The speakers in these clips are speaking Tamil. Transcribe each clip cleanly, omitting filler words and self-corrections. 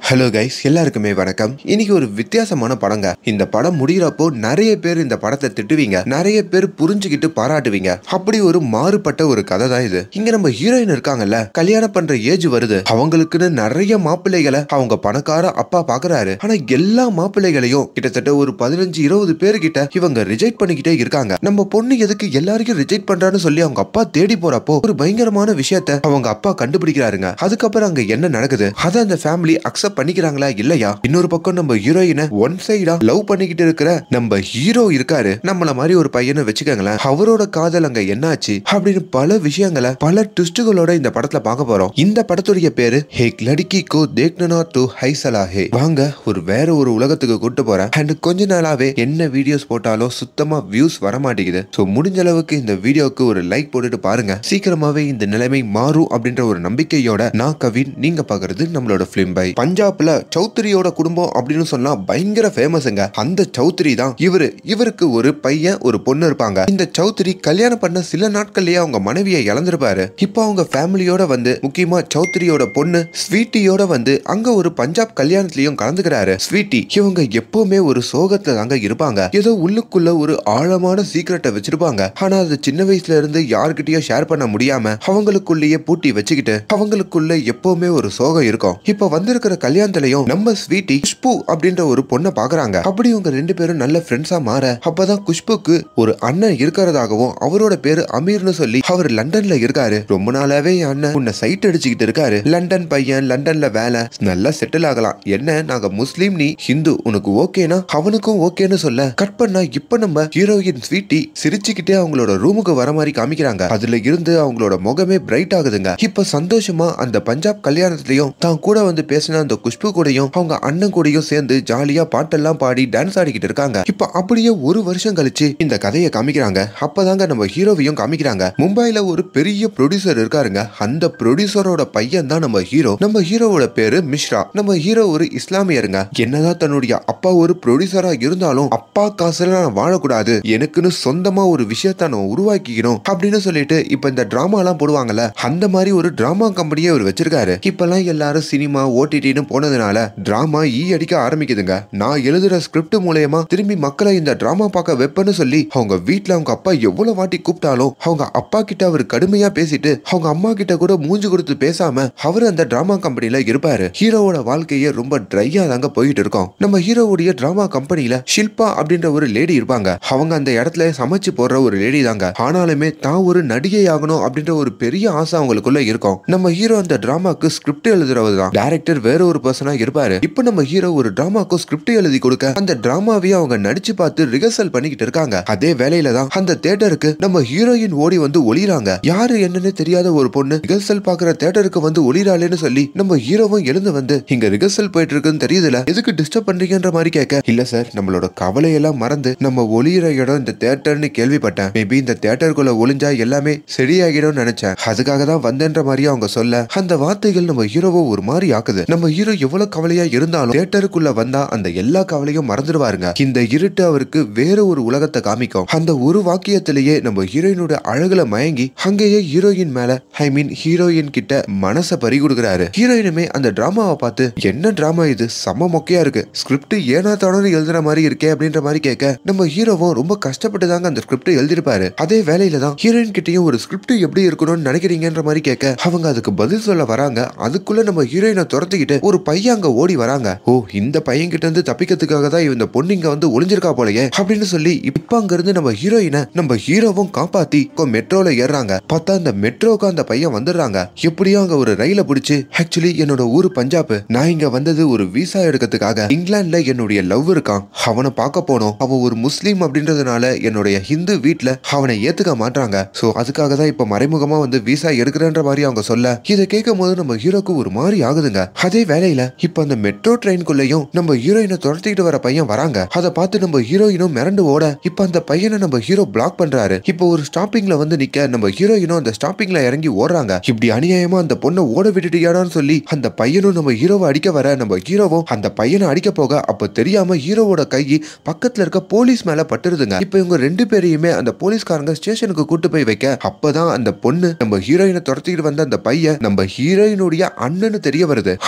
ஹலோ கைஸ், எல்லாருக்குமே வணக்கம். இன்னைக்கு ஒரு வித்தியாசமான படங்க. இந்த படம் முடிகிறப்போ நிறைய பேர் இந்த படத்தை திட்டுவீங்க, நிறைய பேர் புரிஞ்சுக்கிட்டு பாராட்டுவீங்க. அப்படி ஒரு மாறுபட்ட ஒரு கதை தான் இது. இங்க நம்ம ஹீரோயின் இருக்காங்கல்ல, கல்யாணம் பண்ற ஏஜ் வருது. அவங்களுக்குன்னு நிறைய மாப்பிள்ளைகளை அவங்க பணக்கார அப்பா பாக்குறாரு. ஆனா எல்லா மாப்பிள்ளைகளையும் கிட்டத்தட்ட ஒரு 15-20 பேரு கிட்ட இவங்க ரிஜெக்ட் பண்ணிக்கிட்டே இருக்காங்க. நம்ம பொண்ணு எதுக்கு எல்லாரையும் ரிஜெக்ட் பண்றான்னு சொல்லி அவங்க அப்பா தேடி போறப்போ ஒரு பயங்கரமான விஷயத்த அவங்க அப்பா கண்டுபிடிக்கிறாருங்க. அதுக்கப்புறம் அங்க என்ன நடக்குது, அதை அந்த ஃபேமிலி அக்செப்ட் பண்ணிக்கிறாங்களா இல்லையா? இன்னொரு பக்கம் நம்ம ஹீரோயினை ஒன் சைடா லவ் பண்ணிக்கிட்டு இருக்கிற நம்ம ஹீரோ இருக்காரு. நம்மள மாதிரி ஒரு பையனை வச்சுக்கோங்களேன், அவரோட காதல் அங்க என்னாச்சு அப்படின்னு பல விஷயங்களை பல ட்விஸ்டுகளோட இந்த படத்துல பார்க்க போறோம். இந்த படத்துடைய பேரு ஹேக் லடிக்கி கோ தேக்னா டு ஹைசலா ஹே. வாங்க ஒரு வேற ஒரு உலகத்துக்கு கூட்டு போறேன். அண்ட் கொஞ்ச நாளாவே என்ன வீடியோஸ் போட்டாலும் சுத்தமா வியூஸ் வர மாட்டேங்குது. சோ முடிஞ்ச அளவுக்கு இந்த வீடியோக்கு ஒரு லைக் போட்டுட்டு பாருங்க. சீக்கிரமாவே இந்த நிலைமை மாறும் அப்படின்ற ஒரு நம்பிக்கையோட நான் கவின், நீங்க பாக்குறது நம்மளோட பிலிம் பை. பஞ்சாப்ல சௌத்ரியோட குடும்பம் அப்படின்னு சொன்னா பயங்கர ஃபேமஸ்ங்க. அந்த சௌத்ரி தான் இவருக்கு ஒரு பையன் ஒரு பொண்ணு இருப்பாங்க. இந்த சௌத்ரி கல்யாணம் பண்ண சில நாட்கள்லயே அவங்க மனைவியை இழந்திருப்பாரு. இப்போ அவங்க ஃபேமிலியோட வந்து, முக்கியமா சௌத்ரியோட பொண்ணு ஸ்வீட்டியோட வந்து அங்க ஒரு பஞ்சாப் கல்யாணத்திலயும் கலந்துக்கிறாரு. ஸ்வீட்டி இவங்க எப்பவுமே ஒரு சோகத்துல தாங்க இருப்பாங்க. ஏதோ உள்ளுக்குள்ள ஒரு ஆழமான சீக்ரெட்டை வச்சிருப்பாங்க. ஆனா அது சின்ன வயசுல இருந்து யாருக்கிட்டயும் ஷேர் பண்ண முடியாம அவங்களுக்குள்ளேயே பூட்டி வச்சுக்கிட்டு அவங்களுக்குள்ள எப்பவுமே ஒரு சோகம் இருக்கும். இப்ப வந்திருக்கிற கல்யாணத்திலையும் நம்ம ஸ்வீட்டி குஷ்பு அப்படின்ற ஒரு பொண்ணை பாக்குறாங்க. அப்படி இவங்க ரெண்டு பேரும் நல்ல ஃப்ரெண்ட்ஸா மாற, அப்பதான் குஷ்புக்கு ஒரு அண்ணன் இருக்கிறதாகவும் அவரோட பேரு அமீர்னு சொல்லி அவர் லண்டன்ல இருக்காரு. ரொம்ப நாளாவே என் அண்ணன் உன்னை சைட் அடிச்சுக்கிட்டு இருக்காரு. லண்டன் பையன், லண்டன்ல வேலை, நல்லா செட்டில் ஆகலாம். என்ன நாங்க முஸ்லீம், நீ ஹிந்து, உனக்கு ஓகேனா அவனுக்கும் ஓகேன்னு சொல்ல கட் பண்ணா இப்ப நம்ம ஹீரோயின் ஸ்வீட்டி சிரிச்சுக்கிட்டே அவங்களோட ரூமுக்கு வர மாதிரி காமிக்கிறாங்க. அதுல இருந்து அவங்களோட முகமே பிரைட் ஆகுதுங்க. இப்ப சந்தோஷமா அந்த பஞ்சாப் கல்யாணத்திலையும் தான் கூட வந்து பேசின அந்த குஷ்பு கூடயும் அவங்க அண்ணன் கூடயும் சேர்ந்து ஜாலியா பாட்டெல்லாம் பாடி டான்ஸ் ஆடிக்கிட்டு இருக்காங்க. இப்ப அப்படியே ஒரு வருஷம் கழிச்சு இந்த கதையை காமிக்கிறாங்க. அப்பதாங்க நம்ம ஹீரோவையும் காமிக்கிறாங்க. மும்பைல ஒரு பெரிய ப்ரொடியூசர் இருக்காருங்க. அந்த ப்ரொடியூசரோட பையன் தான் நம்ம ஹீரோ. நம்ம ஹீரோவோட பேரு மிஸ்ரா. நம்ம ஹீரோ ஒரு இஸ்லாமியருங்க. என்னதான் தன்னுடைய அப்பா ஒரு ப்ரொடியூசரா இருந்தாலும் அப்பா காசுல நான் வாழக்கூடாது, எனக்குன்னு சொந்தமா ஒரு விஷயத்த நான் உருவாக்கிக்கணும் அப்படின்னு சொல்லிட்டு இப்ப இந்த டிராமா எல்லாம் போடுவாங்கல்ல, அந்த மாதிரி ஒரு டிராமா கம்பெனியே அவர் வச்சிருக்காரு. இப்பெல்லாம் எல்லாரும் சினிமா ஓடிடின்னு போனதுனால டிராமா அடிக்க ஆரம்பிக்குதுங்க. நான் எழுதுற ஸ்கிரிப்ட் மூலமா திரும்பி மக்களை இந்த டிராமா பார்க்க வைப்பேன்னு சொல்லி அவங்க வீட்டுல அவங்க அப்பா எவ்வளவு வாட்டி கூப்பிட்டாலும் அவங்க அப்பா கிட்ட அவர் கடுமையா பேசிட்டு அவங்க அம்மா கிட்ட கூட மூஞ்சி கொடுத்து பேசாம அவர் அந்த டிராமா கம்பெனில இருப்பாரு. ஹீரோவோட வாழ்க்கையே ரொம்ப ட்ரையா தாங்க போயிட்டு இருக்கும். நம்ம ஹீரோவுடைய டிராமா கம்பெனில ஷில்பா அப்படின்ற ஒரு லேடி இருப்பாங்க. அவங்க அந்த இடத்துல சமைச்சு போடுற ஒரு லேடி தாங்க. ஆனாலுமே தான் ஒரு நடிகை ஆகணும் அப்படின்ற ஒரு பெரிய ஆசை அவங்களுக்குள்ள இருக்கும். நம்ம ஹீரோ அந்த டிராமாக்கு ஸ்கிரிப்ட் எழுதுறவர் தான். டைரக்டர் வேற ஒரு பர்சனா இருப்பாரு. இப்ப நம்ம ஹீரோ ஒரு டிராமாக்கு ஸ்கிரிப்ட் எழுதி கொடுக்க அந்த டிராமாவே அவங்க நடிச்சு பார்த்து ரிஹர்சல் பண்ணிக்கிட்டு இருக்காங்க. அதே வேலையில தான் அந்த தியேட்டருக்கு நம்ம ஹீரோயின் ஓடி வந்து ஒளிறாங்க. யாரு என்னன்னு தெரியாத ஒரு பொண்ணு ரிஹர்சல் பாக்குற தியேட்டருக்கு வந்து ஒளிராளேன்னு சொல்லி நம்ம ஹீரோவும் எழுந்து வந்து, இங்க ரிஹர்சல் போயிட்டு இருக்குன்னு தெரியுதுல, எதுக்கு டிஸ்டர்ப் பண்றீங்கன்ற மாதிரி கேட்க, இல்ல சார் நம்மளோட கவலையெல்லாம் மறந்து நம்ம ஒளிகிற இடம் இந்த தியேட்டர்னு கேள்விப்பட்டேன். மேபி இந்த தியேட்டருக்குள்ள ஒளிஞ்சா எல்லாமே சரியாகிடும் நினைச்சேன், அதுக்காக தான் வந்தேன்ற மாதிரி அவங்க சொல்ல அந்த வார்த்தைகள் நம்ம ஹீரோவை ஒரு மாதிரி ஆக்குது. நம்ம ஹீரோ எவ்வளவு கவலையா இருந்தாலும் தியேட்டருக்குள்ள வந்தா அந்த எல்லா கவலையும் மறந்துடுவாருங்க. இந்த இருட்டு அவருக்கு வேற ஒரு உலகத்தை காமிக்கும். அந்த ஒரு வாக்கியத்திலேயே நம்ம ஹீரோயினோட அழகுல மயங்கி அங்கேயே ஹீரோயின் மேல, ஐ மீன் ஹீரோயின் கிட்ட மனசை பறி கொடுக்குறாரு. ஹீரோயினுமே அந்த டிராமாவை பார்த்து, என்ன டிராமா இது, செம்ம மொக்கையா இருக்கு, ஸ்கிரிப்ட் ஏனா தானு எழுதுற மாதிரி இருக்கே அப்படின்ற மாதிரி கேட்க, நம்ம ஹீரோவும் ரொம்ப கஷ்டப்பட்டு தாங்க அந்த ஸ்கிரிப்ட் எழுதிருப்பாரு. அதே வேலையில தான் ஹீரோயின் கிட்டையும் ஒரு ஸ்கிரிப்ட் எப்படி இருக்கணும்னு நினைக்கிறீங்கன்ற மாதிரி கேட்க அவங்க அதுக்கு பதில் சொல்ல வராங்க. அதுக்குள்ள நம்ம ஹீரோயினை துரத்திக்கிட்டு ஒரு பையன் அங்க ஓடி வராங்க. ஓ, இந்த பையன் கிட்ட இருந்து தப்பிக்கிறதுக்காக தான் இந்த பொண்ணு இங்க வந்து ஒளிஞ்சிருக்கா போலயே அப்படின்னு சொல்லி இப்ப அங்க இருந்து நம்ம ஹீரோயினை நம்ம ஹீரோவும் காப்பாத்தி மெட்ரோல ஏறாங்க. பார்த்தா அந்த மெட்ரோக்கு அந்த பையன் வந்துடுறாங்க. எப்படியோ அங்க ஒரு ரயில பிடிச்சு, ஆக்சுவலி என்னோட ஊரு பஞ்சாப், நான் இங்க வந்தது ஒரு விசா எடுக்கிறதுக்காக. இங்கிலாந்துல என்னுடைய லவ் இருக்கான், அவனை பார்க்க போனோம். அவன் ஒரு முஸ்லீம் அப்படின்றதுனால என்னுடைய ஹிந்து வீட்டுல அவனை ஏத்துக்க மாட்டாங்க. சோ அதுக்காக தான் இப்ப மறைமுகமா வந்து விசா எடுக்கிறன்ற மாதிரி அவங்க சொல்ல, இதை கேட்கும் போது நம்ம ஹீரோக்கு ஒரு மாதிரி ஆகுதுங்க. அதே வேலையில இப்ப அந்த மெட்ரோ ட்ரெயின்குள்ளேயும் நம்ம ஹீரோயினை துரத்திட்டு வர பையன் வராங்க. அதை பார்த்து நம்ம ஹீரோயினும் மிரண்டு ஓட இப்ப அந்த பையனை நம்ம ஹீரோ பிளாக் பண்றாரு. இப்ப ஒரு ஸ்டாப்பிங்ல வந்து நிக்க நம்ம ஹீரோயினும் அந்த ஸ்டாப்பிங்ல இறங்கி ஓடுறாங்க. இப்படி அநியாயமா அந்த பொண்ணை ஓட விட்டுட்டியாடான்னு சொல்லி அந்த பையனும் நம்ம ஹீரோவை அடிக்க வர நம்ம ஹீரோவும் அந்த பையனை அடிக்க போக அப்ப தெரியாம ஹீரோவோட கை பக்கத்துல இருக்க போலீஸ் மேல பட்டுருதுங்க. இப்ப இவங்க ரெண்டு பேரையுமே அந்த போலீஸ்காரங்க ஸ்டேஷனுக்கு கூட்டு போய் வைக்க, அப்பதான் அந்த பொண்ணு நம்ம ஹீரோயினை துரத்திட்டு வந்த அந்த பையன் நம்ம ஹீரோயினுடைய அண்ணனு தெரிய வருது. அண்ணனே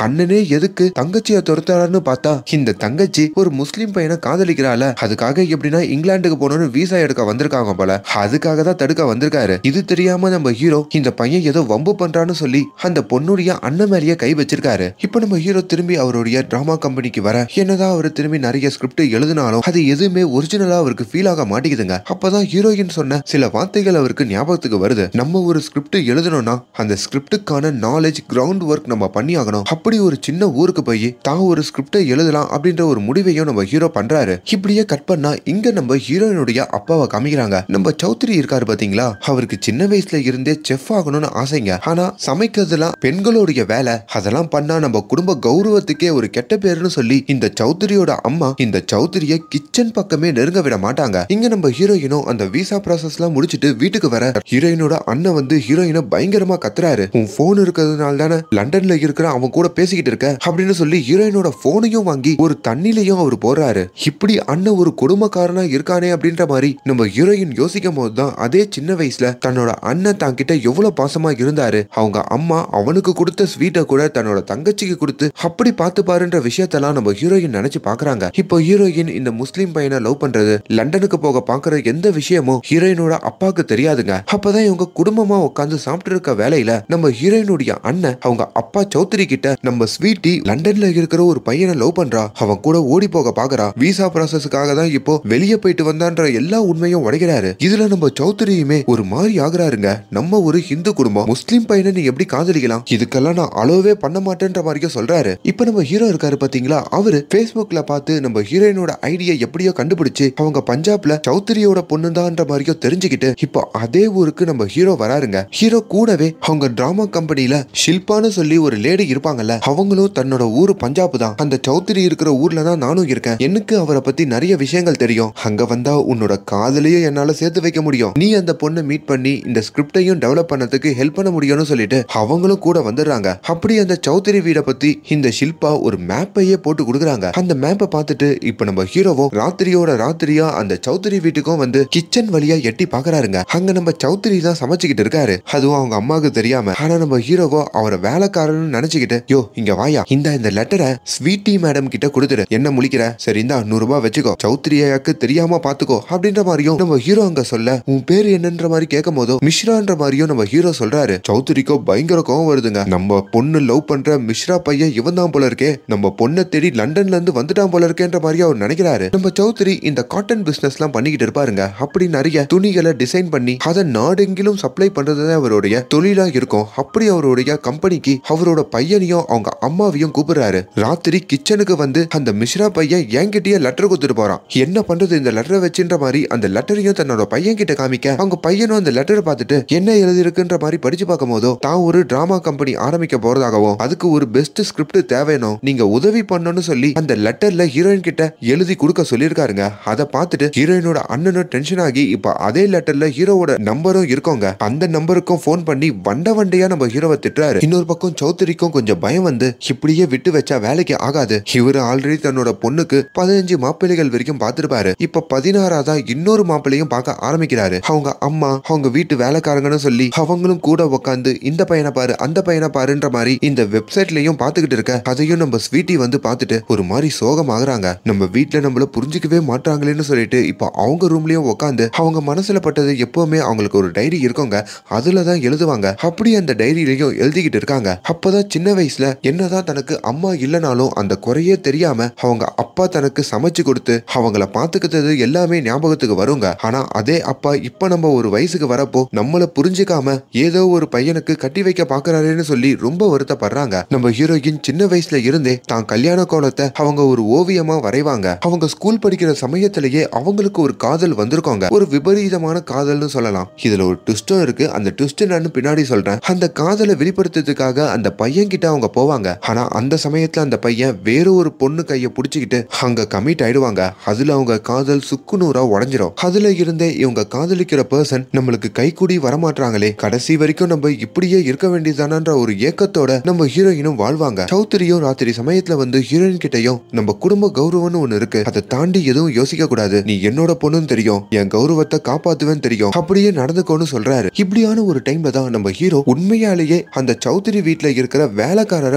எதுக்கு தங்கச்சியை துரத்தாருன்னு பார்த்தா இந்த தங்கச்சி ஒரு முஸ்லீம் பையனை காதலிக்கிறாள். அதுக்காக எப்படின்னா இங்கிலாந்துக்கு போனோம்னு வீசா எடுக்க வந்திருக்காங்க போல. அதுக்காக தான் தடுக்க வந்திருக்காரு. இது தெரியாம நம்ம ஹீரோ இந்த பையன் ஏதோ வம்பு பண்றான்னு சொல்லி அந்த பொண்ணுடைய அண்ணன் மேலேயே கை வச்சிருக்காரு. இப்ப நம்ம ஹீரோ திரும்பி அவருடைய டிராமா கம்பெனிக்கு வர என்னதான் அவர் திரும்பி நிறைய ஸ்கிரிப்ட் எழுதினாலும் அது எதுவுமே ஒரிஜினலா அவருக்கு ஃபீல் ஆக மாட்டேங்குதுங்க. அப்பதான் ஹீரோயின் சொன்ன சில வார்த்தைகள் அவருக்கு ஞாபகத்துக்கு வருது. நம்ம ஒரு ஸ்கிரிப்ட் எழுதணும்னா அந்த ஸ்கிரிப்டுக்கான நாலேஜ் கிரவுண்ட் ஒர்க் நம்ம பண்ணி ஆகணும். அப்படி ஒரு சின்ன ஊருக்கு போய் தான் ஒரு ஸ்கிரிப்டை எழுதலாம் அப்படின்ற ஒரு முடிவையும் நம்ம ஹீரோ பண்றாரு. இப்படியே கட் பண்ணா இங்க நம்ம ஹீரோயினுடைய அப்பாவை காமிக்கிறாங்க. நம்ம சௌத்ரி இருக்காரு பாத்தீங்களா, அவருக்கு சின்ன வயசுல இருந்தே செஃப் ஆகணும்னு ஆசைங்க. ஆனா சமைக்கிறதுலாம் பெண்களுடைய வேலை, அதெல்லாம் பண்ணா நம்ம குடும்ப கௌரவத்துக்கே ஒரு கெட்ட பேருன்னு சொல்லி இந்த சௌத்ரியோட அம்மா இந்த சௌத்ரிய கிச்சன் பக்கமே நெருங்க விட மாட்டாங்க. இங்க நம்ம ஹீரோயினும் அந்த விசா ப்ராசஸ் எல்லாம் முடிச்சிட்டு வீட்டுக்கு வர ஹீரோயினோட அண்ணன் வந்து ஹீரோயினை பயங்கரமா கத்துறாரு. உன் போன் இருக்கிறதுனால தானே லண்டன்ல இருக்கிற அவன் கூட பேசிக்கிட்டு இருக்க அப்படின்னு சொல்லி ஹீரோயினோட போனையும் வாங்கி ஒரு தண்ணிலையும் அவர் போறாரு. இப்படி அண்ணன் ஒரு கொடுமைக்காரனா இருக்கானே அப்படின்ற மாதிரி நம்ம ஹீரோயின் யோசிக்கும் போதுதான் அதே சின்ன வயசுல தன்னோட அண்ணன் தான் கிட்ட எவ்வளவு பாசமா இருந்தாரு. அவங்க அம்மா அவனுக்கு கொடுத்த ஸ்வீட்டை கூட தன்னோட தங்கச்சிக்கு கொடுத்து அப்படி பார்த்து பாருன்ற விஷயத்தெல்லாம் நம்ம ஹீரோயின் நினைச்சு பாக்குறாங்க. இப்போ ஹீரோயின் இந்த முஸ்லீம் பையனை லவ் பண்றது, லண்டனுக்கு போக பாக்குற எந்த விஷயமும் ஹீரோயினோட அப்பாவுக்கு தெரியாதுங்க. அப்பதான் இவங்க குடும்பமா உட்காந்து சாப்பிட்டு இருக்க வேலையில நம்ம ஹீரோயினுடைய அண்ணன் அவங்க அப்பா சௌத்ரி கிட்ட நம்ம ஸ்வீட்டி லண்டன்ல இருக்கிற ஒரு பையனை லவ் பண்றா, அவன் கூட ஓடி போக பாக்குறா, விசா ப்ராசஸ்க்காக தான் இப்போ வெளியே போயிட்டு வந்தான்ற எல்லா உண்மையும் உடைக்கிறாரு. இதுல நம்ம சௌத்ரியுமே ஒரு மாதிரி ஆகுறாருங்க. நம்ம ஒரு ஹிந்து குடும்பம், முஸ்லீம் பையனை நீ எப்படி காதலிக்கலாம், இதுக்கெல்லாம் நான் அலோவே பண்ண மாட்டேன்ற மாதிரியும் சொல்றாரு. இப்ப நம்ம ஹீரோ இருக்காரு பாத்தீங்களா, அவரு Facebookல பார்த்து நம்ம ஹீரோயினோட ஐடியா எப்படியோ கண்டுபிடிச்சு அவங்க பஞ்சாப்ல சௌத்ரியோட பொண்ணுதான்ற மாதிரியும் தெரிஞ்சுக்கிட்டு இப்போ அதே ஊருக்கு நம்ம ஹீரோ வராருங்க. ஹீரோ கூடவே அவங்க டிராமா கம்பெனில ஷில்பான்னு சொல்லி ஒரு லேடி இருப்பாங்கல்ல, அவங்களும் தன்னோட ஊரு பஞ்சாப் தான், அந்த சௌத்ரி இருக்கிற ஊர்ல தான் நானும் இருக்கேன், எனக்கு அவரை பத்தி நிறைய விஷயங்கள் தெரியும், அங்க வந்தா உன்னோட காதலையும் என்னால சேர்த்து வைக்க முடியும், நீ அந்த பொண்ணை மீட் பண்ணி இந்த ஸ்கிரிப்டையும் டெவலப் பண்ணதுக்கு ஹெல்ப் பண்ண முடியும்னு சொல்லிட்டு அவங்களும் கூட வந்துடுறாங்க. அப்படி அந்த சௌத்ரி வீட பத்தி இந்த ஷில்பா ஒரு மேப்பையே போட்டு கொடுக்குறாங்க. அந்த மேப்பை பார்த்துட்டு இப்ப நம்ம ஹீரோவும் ராத்திரியோட ராத்திரியா அந்த சௌத்ரி வீட்டுக்கும் வந்து கிச்சன் வழியா எட்டி பாக்குறாருங்க. அங்க நம்ம சௌத்ரி தான் சமைச்சுக்கிட்டு இருக்காரு, அதுவும் அவங்க அம்மாவுக்கு தெரியாம. ஆனா நம்ம ஹீரோவோ அவரை வேலைக்காரன்னு நினைச்சுக்கிட்டு, யோ இங்க வாயா, இந்த லெட்டரை ஸ்வீட்டி மேடம் கிட்ட கொடுத்துரு, என்ன முழிக்கிற, சரி இந்தா 100 ரூபாய் வச்சுக்கோ, சௌத்ரியாக்கு தெரியாம பாத்துக்கோ அப்படின்ற மாதிரியும் நம்ம ஹீரோ அங்க சொல்ல, உன் பேரு என்னன்ற மாதிரி கேட்கும் போதோ மிஸ்ரான்ற மாதிரியும் நம்ம ஹீரோ சொல்றாரு. சௌத்ரிக்கோ பயங்கர கோவம் வருதுங்க. நம்ம பொண்ணு லவ் பண்ற மிஸ்ரா பையன் இவன் தான் போல இருக்கே, நம்ம பொண்ணை தேடி லண்டன்ல இருந்து வந்துட்டான் போல இருக்கேன்ற மாதிரி அவர் நினைக்கிறாரு. நம்ம சௌத்ரி இந்த காட்டன் பிசினஸ் எல்லாம் பண்ணிக்கிட்டு இருப்பாருங்க. அப்படி நிறைய துணிகளை டிசைன் பண்ணி அதை நாடெங்கிலும் சப்ளை பண்றதுதான் அவருடைய தொழிலா இருக்கும். அப்படி அவருடைய கம்பெனிக்கு அவரோட பையனையும் அவங்க அம்மாவையும் கூப்பிடுறாரு. ராத்திரி கிச்சனுக்கு வந்து அந்த மிஸ்ரா பையன் என்கிட்டயே லெட்டர் கொடுத்துட்டு போறான், என்ன பண்றது இந்த லெட்டரை வச்சுன்ற மாதிரி அந்த லெட்டரையும் தன்னோட பையன் கிட்ட காமிக்க, அவங்க பையனும் அந்த லெட்டரை பார்த்துட்டு என்ன எழுதி இருக்குன்ற மாதிரி படிச்சு பார்க்கும் போதோ தான் ஒரு டிராமா கம்பெனி ஆரம்பிக்க போறதாகவும் அதுக்கு ஒரு பெஸ்ட் ஸ்கிரிப்ட் தேவையோ நீங்க உதவி பண்ணணும்னு சொல்லி அந்த லெட்டர்ல ஹீரோயின் கிட்ட எழுதி கொடுக்க சொல்லியிருக்காருங்க. அதை பார்த்துட்டு ஹீரோயினோட அண்ணனும் டென்ஷன் ஆகி இப்ப அதே லெட்டர்ல ஹீரோவோட நம்பரும் இருக்கோங்க, அந்த நம்பருக்கும் போன் பண்ணி வண்டையா நம்ம ஹீரோவை திட்டுறாரு. இன்னொரு பக்கம் சௌத்ரிக்கும் கொஞ்சம் பயம் வந்து இப்படியே விட்டு வச்சா வேலைக்கு ஆகாது, இவரு ஆல்ரெடி தன்னோட பொண்ணுக்கு 15 மாப்பிள்ளைகள் வரைக்கும் பார்த்திருப்பாரு, இப்ப 16ஆவதா இன்னொரு மாப்பிள்ளையும் பார்க்க ஆரம்பிக்கிறாரு. அவங்க அம்மா அவங்க வீட்டு வேலைக்காரங்கன்னு சொல்லி அவங்களும் கூட உட்காந்து இந்த பையனை பாரு அந்த பையனை பாருன்ற மாதிரி இந்த வெப்சைட்லயும் பாத்துக்கிட்டு இருக்க, அதையும் நம்ம ஸ்வீட்டி வந்து பார்த்துட்டு ஒரு மாதிரி சோகமாகறாங்க. நம்ம வீட்டுல நம்மள புரிஞ்சுக்கவே மாட்டாங்களேன்னு சொல்லிட்டு இப்போ அவங்க ரூம்லயும் உட்காந்து அவங்க மனசுல பட்டது எப்பவுமே அவங்களுக்கு ஒரு டைரி இருக்குங்க, அதுலதான் எழுதுவாங்க. அப்படி அந்த டைரியிலையும் எழுதிக்கிட்டு இருக்காங்க. அப்பதான் சின்ன வயசுல என்னதான் தனக்கு அம்மா இல்லனாலும் அந்த குறையே தெரியாம அவங்க அப்பா தனக்கு சமைச்சு கொடுத்து அவங்கள பாத்துக்கிட்டது எல்லாமே ஞாபகத்துக்கு வருங்க. ஆனா அதே அப்பா இப்ப நம்ம ஒரு வயசுக்கு வரப்போ நம்மள புரிஞ்சுக்காம ஏதோ ஒரு பையனுக்கு கட்டி வைக்க பாக்குறாருன்னு சொல்லி ரொம்ப வருத்தப்படுறாங்க. நம்ம ஹீரோயின் சின்ன வயசுல இருந்தே தான் கல்யாண கோலத்தை அவங்க ஒரு ஓவியமா வரைவாங்க. அவங்க ஸ்கூல் படிக்கிற சமயத்திலேயே அவங்களுக்கு ஒரு காதல் வந்திருக்காங்க, ஒரு விபரீதமான காதல்னு சொல்லலாம். இதுல ஒரு ட்விஸ்டும் இருக்கு, அந்த ட்விஸ்ட் நான் பின்னாடி சொல்றேன். அந்த காதலை வெளிப்படுத்துறதுக்காக அந்த பையன் கிட்ட அவங்க போவாங்க. ஆனா அந்த சமயத்துல அந்த பையன் வேற ஒரு பொண்ணு கையை பிடிச்சுக்கிட்டு அங்க கமிட் ஆயிடுவாங்க. அதுல அவங்க காதல் சுக்குநூறா உடஞ்சிரும். அதுல இருந்தே இவங்க காதலிக்கிற பர்சன் நம்மளுக்கு கைக்கூடி வரமாட்டாங்களே, கடைசி வரைக்கும் நம்ம இப்படியே இருக்க வேண்டியதானன்ற ஒரு ஏக்கத்தோட நம்ம ஹீரோயினும் வாழ்வாங்க. சௌத்ரியும் ராத்திரி சமயத்துல வந்து ஹீரோயின் கிட்டையும் நம்ம குடும்ப கௌரவம்னு ஒண்ணு இருக்கு, அதை தாண்டி எதுவும் யோசிக்க கூடாது, நீ என்னோட பொண்ணுன்னு தெரியும், என் கௌரவத்தை காப்பாத்துவேன்னு தெரியும், அப்படியே நடந்துக்கோன்னு சொல்றாரு. இப்படியான ஒரு டைம்ல தான் நம்ம ஹீரோ உண்மையாலேயே அந்த சௌத்ரி வீட்டுல இருக்கிற வேலைக்காரரை பிடிக்கிறாரு.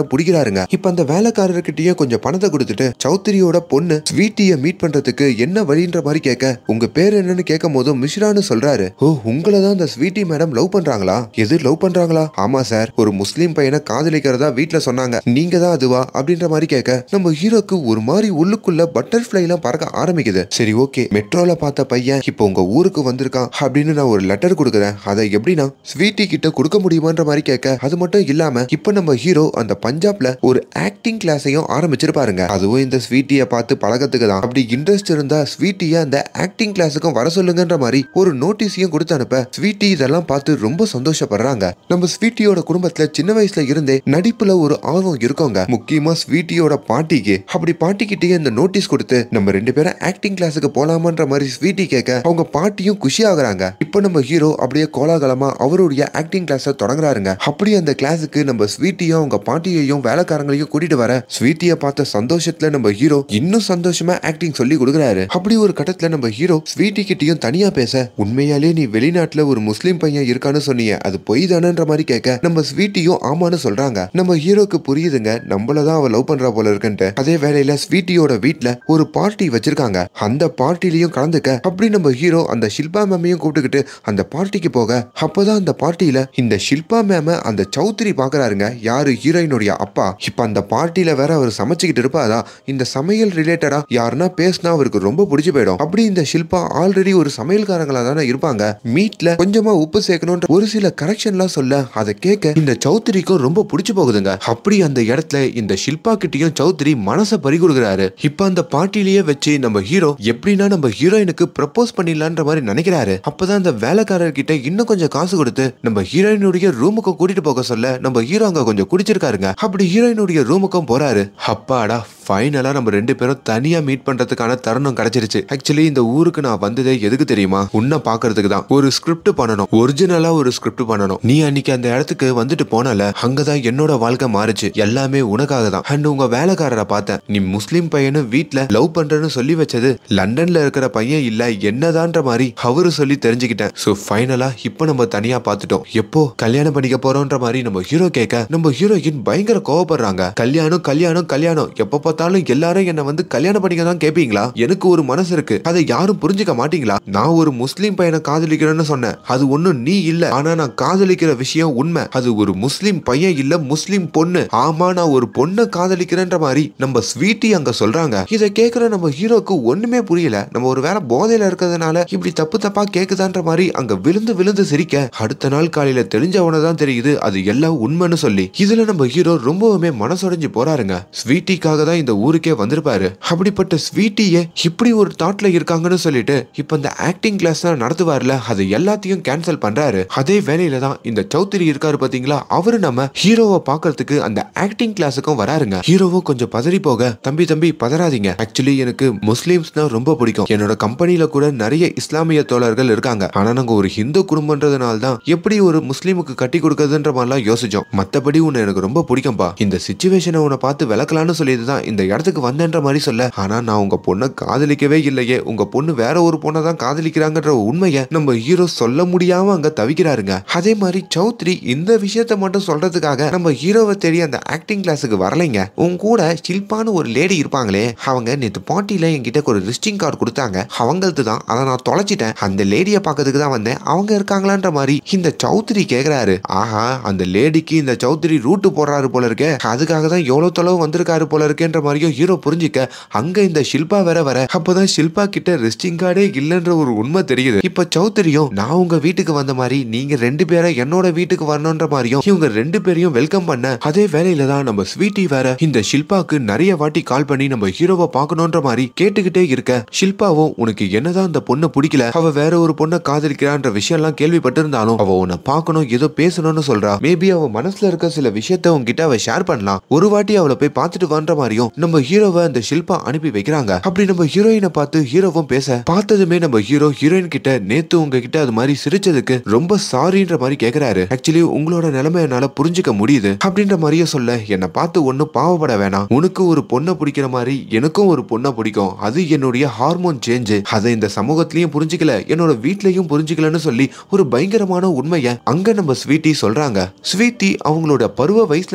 சொல்றாருங்க. இப்ப அந்த வேலைக்காரர்கிட்டயே கொஞ்சம் பணத்தை கொடுத்துட்டு சௌத்ரியோட பொண்ணு ஸ்வீட்டிய மீட் பண்றதுக்கு என்ன வழின்ற மாதிரி கேட்க, உங்க பேர் என்னன்னு கேட்கும் போதும் மிஸ்ரான்னு சொல்றாரு. ஓ, உங்களை தான் அந்த ஸ்வீட்டி மேடம் லவ் பண்றாங்களா? எது லவ் பண்றாங்களா? ஆமா சார், ஒரு முஸ்லீம் பையனை காதலிக்கிறதா வீட்டுல சொன்னாங்க, நீங்க தான் அதுவா அப்படின்ற மாதிரி கேட்க நம்ம ஹீரோக்கு ஒரு மாதிரி உள்ளுக்குள்ள பட்டர்ஃபிளை எல்லாம் பறக்க ஆரம்பிக்குது. சரி ஓகே, மெட்ரோல பார்த்த பையன் இப்போ உங்க ஊருக்கு வந்திருக்கான் அப்படின்னு நான் ஒரு லெட்டர் கொடுக்குறேன், அதை எப்படின்னா ஸ்வீட்டி கிட்ட கொடுக்க முடியுமான்ற மாதிரி கேட்க, அது மட்டும் இல்லாம இப்ப நம்ம ஹீரோ அந்த பஞ்சாப்ல ஒரு ஆக்டிங் கிளாஸையும் ஆரம்பிச்சிருப்பாருங்க. அதுவும் இந்த ஸ்வீட்டிய பார்த்து பழகத்துக்கு தான். அப்படி இன்ட்ரெஸ்ட் இருந்தா ஸ்வீட்டிய அந்த ஆக்டிங் கிளாஸுக்கும் வர சொல்லுங்கன்ற மாதிரி ஒரு நோட்டீஸையும் கொடுத்து அனுப்ப ஸ்வீட்டி இதெல்லாம் பார்த்து ரொம்ப சந்தோஷப்படுறாங்க. நம்ம ஸ்வீட்டியோட குடும்பத்துல சின்ன வயசுல இருந்தே நடிப்புல ஒரு ஆர்வம் இருக்கோங்க, முக்கியமா ஸ்வீட்டியோட பாட்டிக்கு. அப்படி பாட்டிக்கிட்டே இந்த நோட்டீஸ் கொடுத்து நம்ம 2 பேரும் ஆக்டிங் கிளாஸுக்கு போலாமன்ற மாதிரி ஸ்வீட்டி கேட்க அவங்க பாட்டியும் குஷி ஆகுறாங்க. இப்ப நம்ம ஹீரோ அப்படியே கோலாகலமா அவருடைய ஆக்டிங் கிளாஸ தொடங்குறாருங்க. அப்படி அந்த கிளாஸுக்கு நம்ம ஸ்வீட்டியும் அவங்க பாட்டியையும் வேலைக்காரங்களையும் கூட்டிட்டு வர ஸ்வீட்டிய பார்த்த சந்தோஷத்துல நம்ம ஹீரோ இன்னும் சந்தோஷமா ஆக்டிங் சொல்லி கொடுக்குறாரு. அப்படி ஒரு கட்டத்துல நம்ம ஹீரோ ஸ்வீட்டி கிட்டயும் தனியா பேச, உண்மையாலே நீ வெளிநாட்டுல ஒரு முஸ்லீம் பையன் இருக்கான்னு சொன்னீங்க, அது பொய் தானன்ற மாதிரி கேட்க நம்ம ஸ்வீட்டியும் ஆமான்னு சொல்றாங்க. நம்ம ஹீரோக்கு புரியுதுங்க, நம்மளதான் அவ லவ் பண்றா போல இருக்குன்ட்டு. அதே வேளையில ஸ்வீட்டியோட வீட்டுல ஒரு பார்ட்டி வச்சிருக்காங்க. அந்த பார்ட்டிலையும் கலந்துக்க அப்படி நம்ம ஹீரோ அந்த ஷில்பா மேமையும் கூப்பிட்டுக்கிட்டு அந்த பார்ட்டிக்கு போக, அப்பதான் அந்த பார்ட்டியில இந்த ஷில்பா மேம அந்த சௌத்ரி பாக்குறாருங்க. யாரு? ஹீரோயினுடைய அப்பா. இப்ப அந்த பார்ட்டியில வேற அவர் சமைச்சுக்கிட்டு இருப்பாதா, இந்த சமையல் ரிலேட்டடா யாருன்னா பேசினா அவருக்கு ரொம்ப பிடிச்சு போயிடும். அப்படி இந்த ஷில்பா ஆல்ரெடி ஒரு சமையல்காரங்களா தானே இருப்பாங்க, மீட்ல கொஞ்சமா உப்பு சேர்க்கணும்ன்ற ஒரு சில கரெக்ஷன்லாம் சொல்ல அதை கேட்க இந்த சௌத்ரிக்கும் ரொம்ப பிடிச்சு போகுதுங்க. அப்படி அந்த இடத்துல இந்த ஷில்பா கிட்டயும் சௌத்ரி மனசை பறி கொடுக்குறாரு. இப்ப அந்த பார்ட்டிலேயே வச்சு நம்ம ஹீரோ எப்படின்னா நம்ம ஹீரோயினுக்கு ப்ரப்போஸ் பண்ணிடலான்ற மாதிரி நினைக்கிறாரு. அப்பதான் அந்த வேலைக்காரர் கிட்ட இன்னும் கொஞ்சம் காசு கொடுத்து நம்ம ஹீரோயினுடைய ரூமுக்கு கூட்டிட்டு போக சொல்ல நம்ம ஹீரோ அங்க கொஞ்சம் குடிச்சிருக்காருங்க. அப்படி ஹீரோயினுடைய ரூமுக்கும் போறாரு. அப்பாடா, ஃபைனலா நம்ம 2 பேரும் தனியா மீட் பண்றதுக்கான தருணம் கிடைச்சிருச்சு. ஆக்சுவலி இந்த ஊருக்கு நான் வந்ததே எதுக்கு தெரியுமா? உன்னை பாக்குறதுக்கு தான். ஒரு ஸ்கிரிப்ட் பண்ணணும், ஒரிஜினலா ஒரு ஸ்கிரிப்ட் பண்ணணும். நீ அன்னைக்கு அந்த இடத்துக்கு வந்துட்டு போனல, அங்கதான் என்னோட வாழ்க்கை மாறுச்சு. எல்லாமே உனக்காக தான். அண்ட் உங்க வேலைக்காரரை பார்த்தேன், நீ முஸ்லீம் பையனு வீட்டுல லவ் பண்றேன்னு சொல்லி வச்சது லண்டன்ல இருக்கிற பையன் இல்ல என்னதான்ற மாதிரி அவரு சொல்லி தெரிஞ்சுக்கிட்டேன். சோ ஃபைனலா இப்ப நம்ம தனியா பார்த்துட்டோம், எப்போ கல்யாணம் பண்ணிக்க போறோம்ன்ற மாதிரி நம்ம ஹீரோ கேட்க நம்ம ஹீரோயின் பயங்கர கோவப்படுறாங்க. கல்யாணம் கல்யாணம் கல்யாணம், எப்ப பார்த்தாலும் எல்லாரும் என்ன வந்து கல்யாணம் பண்ணிக்க தான் கேப்பீங்களா? எனக்கு ஒரு மனசு இருக்கு, அதை யாரும் புரிஞ்சுக்க மாட்டீங்களா? நான் ஒரு முஸ்லீம் பையனை காதலிக்கிறேன்னு சொன்னேன், அது ஒண்ணும் நீ இல்ல. ஆனா நான் காதலிக்கிற விஷயம் உண்மை, அது ஒரு முஸ்லீம் பையன் இல்ல முஸ்லீம் பொண்ணு. ஆமா, நான் ஒரு பொண்ணை காதலிக்கிறேன்ற மாதிரி நம்ம ஸ்வீட்டி அங்க சொல்றாங்க. இதை கேட்கிற நம்ம ஹீரோக்கு ஒண்ணுமே புரியல. நம்ம ஒரு வேளை போதையில இருக்கிறதுனால இப்படி தப்பு தப்பா கேக்குதான்ற மாதிரி அங்க விழுந்து விழுந்து சிரிக்க, அடுத்த நாள் காலையில தெரிஞ்சவனதான் தெரியுது அது எல்லாம் உண்மைன்னு சொல்லி. இதுல நம்ம ஹீரோ ரொம்பவுமே மனசுடைஞ்சு போறாருங்க. ஸ்வீட்டிக்காக தான் இந்த ஊருக்கே வந்திருப்பாரு. அப்படிப்பட்ட ஸ்வீட்டியே இப்படி ஒரு தாட்ல இருக்காங்கன்னு சொல்லிட்டு இப்ப இந்த ஆக்டிங் கிளாஸ் நடத்துவார்ல, அது எல்லாத்தையும் கேன்சல் பண்றாரு. அதே வேலையில தான் இந்த சௌத்ரி இருக்காரு பாத்தீங்களா, அவரு நம்ம ஹீரோவை பாக்குறதுக்கு அந்த ஆக்டிங் கிளாஸுக்கும் வராருங்க. ஹீரோவும் கொஞ்சம் பதறி போக, தம்பி தம்பி பதறாதீங்க, ஆக்சுவலி எனக்கு முஸ்லிம்ஸ்னா ரொம்ப பிடிக்கும். என்னோட கம்பெனில கூட நிறைய இஸ்லாமிய தோழர்கள் இருக்காங்க. ஆனா நாங்க ஒரு ஹிந்து குடும்பம்ன்றதுனால தான் எப்படி ஒரு முஸ்லீமுக்கு கட்டி கொடுக்கறதுன்ற மாதிரிலாம் யோசிச்சோம். மத்தபடி உன்னை எனக்கு ரொம்ப பிடிக்கும்பா. இந்த சிச்சுவேஷனை உன்னை பார்த்து விளக்கலான்னு சொல்லிட்டுதான் இந்த இடத்துக்கு வந்தேன்ற மாதிரி சொல்ல, ஆனா நான் உங்க பொண்ணை காதலிக்கவே இல்லையே, உங்க பொண்ணு வேற ஒரு பொண்ணை தான் காதலிக்கிறாங்கன்ற உண்மையை நம்ம ஹீரோ சொல்ல முடியாம அங்க தவிக்கிறாருங்க. அதே மாதிரி சௌத்ரி இந்த விஷயத்த மட்டும் சொல்றதுக்காக நம்ம ஹீரோவை தேடி அந்த ஆக்டிங் கிளாஸுக்கு வரலைங்க. உன் கூட ஷில்பான்னு ஒரு லேடி இருப்பாங்களே, அவங்க நேத்து பார்ட்டில என்கிட்ட ஒரு விசிட்டிங் கார்டு கொடுத்தாங்க, அவங்களுக்கு தான், அதை நான் தொலைச்சிட்டேன். அந்த லேடியை பார்க்கறதுக்கு தான் வந்தேன், அவங்க இருக்காங்களான்ற மாதிரி இந்த சௌத்ரி கேக்குறாரு. ஆஹா, அந்த லேடிக்கு இந்த சௌத்ரி ரூட்டு போடுறாரு போல இருக்கே, அதுக்காக தான் எவ்வளவு தொலைவு வந்திருக்காரு போல இருக்கேன்ற மாதிரியும் ஹீரோ புரிஞ்சுக்க, அங்க இந்த ஷில்பா வேற வர, அப்பதான் ஷில்பா கிட்ட ரெஸ்டிங் கார்டே இல்லன்ற ஒரு உண்மை தெரியுது. இப்ப சௌத்ரியும் நான் உங்க வீட்டுக்கு வந்த மாதிரி நீங்க 2 பேரை என்னோட வீட்டுக்கு வரணும்ன்ற மாதிரியும் இவங்க 2 பேரையும் வெல்கம் பண்ண, அதே வேலையில தான் நம்ம ஸ்வீட்டி வேற இந்த ஷில்பாக்கு நிறைய வாட்டி கால் பண்ணி நம்ம ஹீரோவை பார்க்கணும்ன்ற மாதிரி கேட்டுக்கிட்டே இருக்க, ஷில்பாவும் உனக்கு என்னதான் அந்த பொண்ணை பிடிக்கல, அவ வேற ஒரு பொண்ணை காதலிக்கிறான்ற விஷயம் எல்லாம் கேள்விப்பட்டிருந்தாலும் அவ உன்னை பார்க்கணும் ஏதோ பேசணும்னு சொல்றா. மேபி அவ மனசுல இருக்க சில விஷயத்த உங்ககிட்ட அவ ஷேர் பண்ணலாம், ஒரு வாட்டி அவளை போய் பார்த்துட்டு வந்த மாதிரியும் நம்ம ஹீரோவை அந்த ஷில்பா அனுப்பி வைக்கிறாங்க. அப்படி நம்ம ஹீரோயினை பார்த்து ஹீரோவும் பேச, பார்த்ததுமே நம்ம ஹீரோ ஹீரோயின் கிட்ட நேத்து உங்ககிட்ட அது மாதிரி சிரிச்சதுக்கு ரொம்ப சாரின்ற மாதிரி கேக்குறாரு. ஆக்சுவலி உங்களோட நிலைமை என்னால புரிஞ்சுக்க முடியுது அப்படின்ற மாதிரியே சொல்ல, என்னை பார்த்து ஒன்னும் பாவப்பட வேணாம், உனக்கு ஒரு பொண்ணை பிடிக்கிற மாதிரி எனக்கும் ஒரு பொண்ணை பிடிக்கும், அது என்னுடைய ஹார்மோன் சேஞ்ச், அதை இந்த சமூகத்திலயும் புரிஞ்சுக்கல என்னோட வீட்லயும் புரிஞ்சுக்கலன்னு சொல்லி ஒரு பயங்கரமான உண்மையை அங்க நம்ம ஸ்வீட்டி சொல்றாங்க. ஸ்வீட்டி அவங்களோட பருவ வயசுல இருக்கும் போது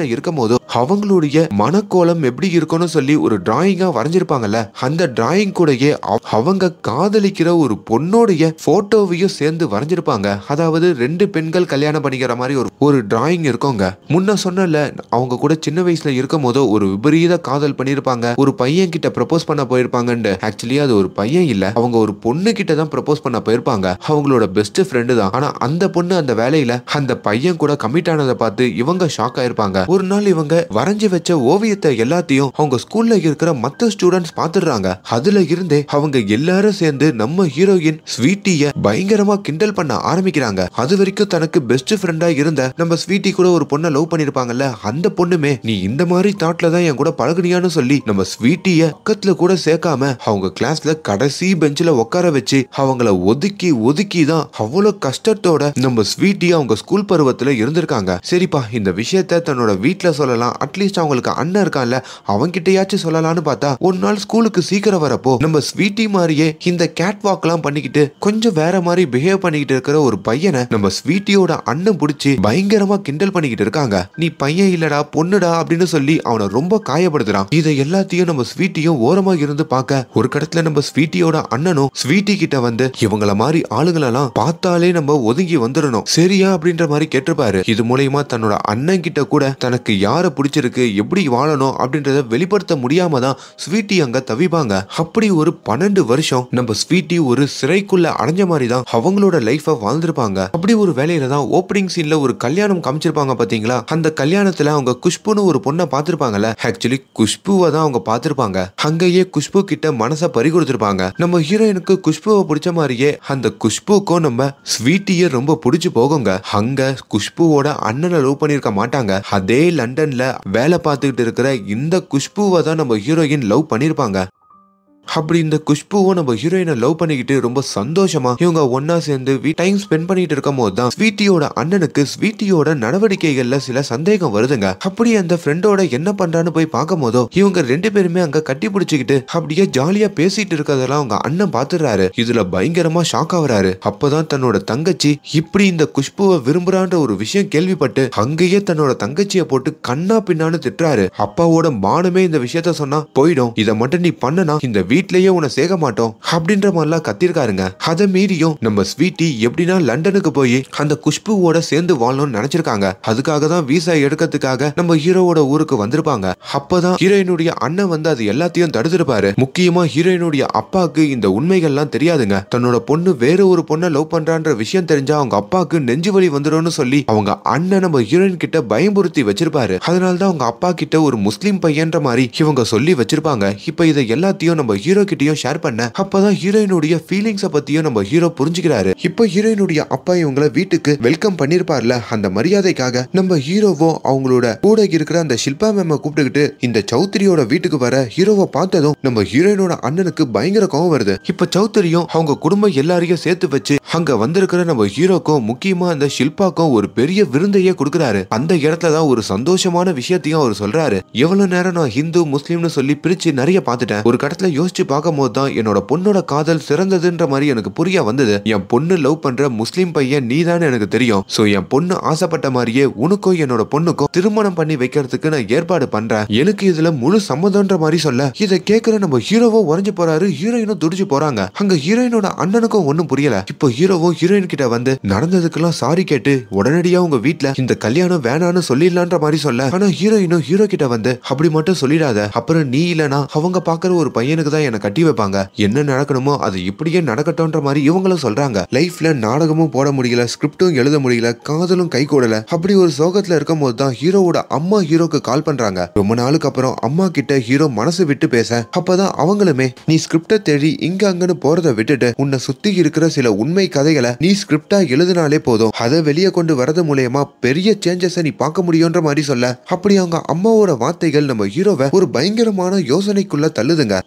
போதோ அவங்களுடைய மனக்கோலம் எப்படி இருக்கும்னு சொல்லி ஒரு டிராயிங்கா வரைஞ்சிருப்பாங்கல்ல, அந்த டிராயிங் கூடயே அவங்க காதலிக்கிற ஒரு பொண்ணோடைய போட்டோவையும் சேர்ந்து வரைஞ்சிருப்பாங்க. அதாவது 2 பெண்கள் கல்யாணம் பண்ணிக்கிற மாதிரி ஒரு டிராயிங் இருக்குங்க. முன்ன சொன்னல, அவங்க கூட சின்ன வயசுல இருக்கும் போதோ ஒரு விபரீத காதல் பண்ணிருப்பாங்க, ஒரு பையன் கிட்ட ப்ரப்போஸ் பண்ண போயிருப்பாங்கன்னு. ஆக்சுவலி அது ஒரு பையன் இல்ல, அவங்க ஒரு பொண்ணு கிட்ட தான் ப்ரப்போஸ் பண்ண போயிருப்பாங்க. அவங்களோட பெஸ்ட் ஃப்ரெண்டு தான். ஆனா அந்த பொண்ணு அந்த வேலையில அந்த பையன் கூட கமிட் ஆனதை பார்த்து இவங்க ஷாக் ஆயிருப்பாங்க. ஒரு நாள் இவங்க வரைஞ்சு வச்ச ஓவியத்தை எல்லாத்தையும் அவங்க ஸ்கூல்ல இருக்கிற மத்த ஸ்டூடெண்ட்ஸ் பாத்துறாங்க. அதுல இருந்தே அவங்க எல்லாரும் சேர்ந்து நம்ம ஹீரோயின் ஸ்வீட்டிய பயங்கரமா கிண்டல் பண்ண ஆரம்பிக்கிறாங்க. அது வரைக்கும் தனக்கு பெஸ்ட் ஃப்ரெண்டா இருந்த நம்ம ஸ்வீட்டி கூட ஒரு பொண்ணை லவ் பண்ணிருப்பாங்கல்ல, அந்த பொண்ணுமே நீ இந்த மாதிரி தாட்ல தான் என் கூட பழகுனியான்னு சொல்லி நம்ம ஸ்வீட்டிய பக்கத்துல கூட சேர்க்காம அவங்க கிளாஸ்ல கடைசி பெஞ்சில உட்கார வச்சு அவங்கள ஒதுக்கி ஒதுக்கி தான் அவ்வளவு கஷ்டத்தோட நம்ம ஸ்வீட்டி அவங்க ஸ்கூல் பருவத்துல இருந்திருக்காங்க. சரிப்பா, இந்த விஷயத்த தன்னோட வீட்டுல சொல்லலாம், அட்லீஸ்ட் அவங்களுக்கு அண்ணன் இருக்கான்ல அவங்கிட்டயாச்சும் சொல்லலாம்னு பார்த்தா, ஒரு நாள் ஸ்கூலுக்கு சீக்கிரம் வரப்போ நம்ம ஸ்வீட்டி மாதிரியே இந்த கேட் வாக் எல்லாம் பண்ணிக்கிட்டு கொஞ்சம் வேற மாதிரி பிஹேவ் பண்ணிக்கிட்டு இருக்கிற ஒரு பையனை நம்ம ஸ்வீட்டியோட அண்ணன் பிடிச்சி பயங்கரமா கிண்டல் பண்ணிக்கிட்டு இருக்காங்க. நீ பையன் இல்லடா பொண்ணுடா அப்படின்னு சொல்லி அவனை ரொம்ப காயப்படுத்துறான். இதை எல்லாத்தையும் நம்ம ஸ்வீட்டியும் ஓரமா இருந்து பார்க்க, ஒரு கடத்துல நம்ம ஸ்வீட்டியோட அண்ணனும் ஸ்வீட்டி கிட்ட வந்து இவங்கள மாதிரி ஆளுங்களெல்லாம் பார்த்தாலே நம்ம ஒதுங்கி வந்துடணும் சரியா அப்படின்ற மாதிரி கேட்டிருப்பாரு. இது மூலமா தன்னோட அண்ணன் கிட்ட கூட தனக்கு யார பிடிச்சிருக்கு, எப்படி வாழணும் அப்படின்றத வெளிப்படுத்த முடியாம தான் ஸ்வீட்டி அங்க தவிப்பாங்க. அப்படி ஒரு 12 வருஷம் நம்ம ஸ்வீட்டி ஒரு சிறைக்குள்ள அடைஞ்ச மாதிரி தான் அவங்களோட லைஃப வாழ்ந்திருப்பாங்க. அப்படி ஒரு வேலையில தான் ஓப்பனிங் சீன்ல ஒரு கல்யாணம் காமிச்சிருப்பாங்க பாத்தீங்களா. அந்த கல்யாணத்துல அவங்க குஷ்புன்னு ஒரு பொண்ணை பார்த்திருப்பாங்கல்ல, ஆக்சுவலி குஷ்புவை தான் அவங்க பார்த்திருப்பாங்க. அங்கேயே குஷ்பு கிட்ட மனசை பறி கொடுத்திருப்பாங்க. நம்ம ஹீரோயினுக்கு குஷ்புவை பிடிச்ச மாதிரியே அந்த குஷ்புக்கும் நம்ம ஸ்வீட்டிய ரொம்ப பிடிச்சு போகுங்க. அங்க குஷ்புவோட அண்ணனை லவ் பண்ணிருக்க மாட்டாங்க. அதே லண்டன்ல வேலை பார்த்துக்கிட்டு இருக்கிற இந்த குஷ்புவை தான் நம்ம ஹீரோயின் லவ் பண்ணிருப்பாங்க. அப்படி இந்த குஷ்புவும் நம்ம ஹீரோயினை லவ் பண்ணிக்கிட்டு ரொம்ப சந்தோஷமா இவங்க ஒன்னா சேர்ந்து டைம் ஸ்பெண்ட் பண்ணிட்டு இருக்கும் போது தான் ஸ்வீட்டியோட அண்ணனுக்கு ஸ்வீட்டியோட நடவடிக்கைகள்ல சில சந்தேகம் வருதுங்க. அப்படி அந்த ஃப்ரெண்டோட என்ன பண்றான்னு போய் பார்க்கும் போதோ இவங்க 2 பேருமே அங்க கட்டி பிடிச்சிக்கிட்டு அப்படியே ஜாலியா பேசிட்டு இருக்கறதெல்லாம் அவங்க அண்ணன் பாத்துறாரு. இதுல பயங்கரமா ஷாக் ஆகுறாரு. அப்பதான் தன்னோட தங்கச்சி இப்படி இந்த குஷ்புவை விரும்புறான்ற ஒரு விஷயம் கேள்விப்பட்டு அங்கேயே தன்னோட தங்கச்சிய போட்டு கண்ணா பின்னான்னு திட்டுறாரு. அப்பாவோட மானமே இந்த விஷயத்த சொன்னா போயிடும், இதை மட்டும் நீ பண்ணனா இந்த வீட்லயே உன்னை சேக மாட்டோம் அப்படின்ற மாதிரிலாம் கத்திருக்காருங்க. அதை மீறியும் நம்ம ஸ்வீட்டி எப்படின்னா லண்டனுக்கு போய் அந்த குஷ்புவோட சேர்ந்து வாழணும்னு நினைச்சிருக்காங்க. அதுக்காக தான் வீசா எடுக்கிறதுக்காக நம்ம ஹீரோவோட ஊருக்கு வந்திருப்பாங்க. அப்பதான் ஹீரோயினுடைய அண்ணன் வந்து அது எல்லாத்தையும் தடுத்திருப்பாரு. முக்கியமா ஹீரோயினுடைய அப்பாக்கு இந்த உண்மைகள்லாம் தெரியாதுங்க. தன்னோட பொண்ணு வேற ஒரு பொண்ணை லவ் பண்றான்ற விஷயம் தெரிஞ்சா அவங்க அப்பாக்கு நெஞ்சு வலி வந்துடும்னு சொல்லி அவங்க அண்ணன் நம்ம ஹீரோயின் கிட்ட பயம்புறுத்தி வச்சிருப்பாரு. அதனாலதான் அவங்க அப்பா கிட்ட ஒரு முஸ்லீம் பையன்ற மாதிரி இவங்க சொல்லி வச்சிருப்பாங்க. இப்ப இதை எல்லாத்தையும் நம்ம ஹீரோ கிட்டயும் ஷேர் பண்ண, அப்பதான் ஹீரோயினுடைய ஃபீலிங்ஸை பத்தியும் நம்ம ஹீரோ புரிஞ்சுக்கிறாரு. இப்போ ஹீரோயினுடைய அப்பா இவங்களை வீட்டுக்கு வெல்கம் பண்ணிருப்பார்ல, அந்த மரியாதைக்காக நம்ம ஹீரோவோ அவங்களோட கூட இருக்கிற அந்த ஷில்பா மேம கூப்பிட்டுக்கிட்டு இந்த சௌத்ரியோட வீட்டுக்கு வர ஹீரோவை பார்த்ததும் நம்ம ஹீரோயினோட அண்ணனுக்கு பயங்கர கோவம் வருது. இப்ப சௌத்ரியும் அவங்க குடும்பம் எல்லாரையும் சேர்த்து வச்சு அங்க வந்திருக்கிற நம்ம ஹீரோக்கும் முக்கியமா அந்த ஷில்பாக்கும் ஒரு பெரிய விருந்தையே கொடுக்கிறாரு. அந்த இடத்துலதான் ஒரு சந்தோஷமான விஷயத்தையும் அவர் சொல்றாரு. எவ்வளவு நேரம் நான் ஹிந்து முஸ்லீம்னு சொல்லி பிரிச்சு நிறைய பார்த்துட்டேன், ஒரு கடத்துல யோசிச்சு பார்க்கும் போது தான் என்னோட பொண்ணோட காதல் சிறந்ததுன்ற மாதிரி எனக்கு புரிய வந்தது. என் பொண்ணு லவ் பண்ற முஸ்லீம் பையன் நீதான் எனக்கு தெரியும். சோ என் பொண்ணு ஆசைப்பட்ட மாதிரியே உனக்கும் என்னோட பொண்ணுக்கும் திருமணம் பண்ணி வைக்கிறதுக்கு நான் ஏற்பாடு பண்றேன், எனக்கு இதுல முழு சம்மதம்ன்ற மாதிரி சொல்ல, இதை கேட்கிற நம்ம ஹீரோவோ உறைஞ்சு போறாரு. ஹீரோயினும் துடிச்சு போறாங்க. அங்க ஹீரோயினோட அண்ணனுக்கும் ஒன்னும் புரியல. இப்போ ஹீரோவும் ஹீரோயின் கிட்ட வந்து நடந்ததுக்கெல்லாம் சாரி கேட்டு உடனடியா உங்க வீட்டுல இந்த கல்யாணம் வேணான்னு சொல்லிடலான்ற மாதிரி சொல்ல, ஆனா ஹீரோயினும் ஹீரோ கிட்ட வந்து அப்படி மட்டும் சொல்லிடாத, அப்புறம் நீ இல்லனா அவங்க பாக்குற ஒரு பையனுக்கு தான் என்ன கட்டி வைப்பாங்க, என்ன நடக்கணுமோ அது இப்படியே நடக்கட்டும்ன்ற மாதிரி இவங்களும் சொல்றாங்க. லைஃப்ல நாடகமும் போட முடியல, ஸ்கிரிப்டும் எழுத முடியல, காதலும் கை கூடல. அப்படி ஒரு சோகத்துல இருக்கும் போது தான் ஹீரோவோட அம்மா ஹீரோக்கு கால் பண்றாங்க. ரொம்ப நாளுக்கு அப்புறம் அம்மா கிட்ட ஹீரோ மனசு விட்டு பேச, அப்பதான் அவங்களுமே நீ ஸ்கிரிப்ட தேடி இங்க அங்கன்னு போறதை விட்டுட்டு உன்னை சுத்தி இருக்கிற சில உண்மை கதைகளை நீ ஸ்கிரிப்டா எழுதினாலே போதும், அதை வெளியே கொண்டு வரது மூலமா பெரிய சேஞ்சஸை நீ பார்க்க முடியும்ன்ற மாதிரி சொல்ல, அப்படி அவங்க அம்மாவோட வார்த்தைகள் நம்ம ஹீரோவை ஒரு பயங்கரமான யோசனைக்குள்ள தள்ளுதுங்க. இப்ப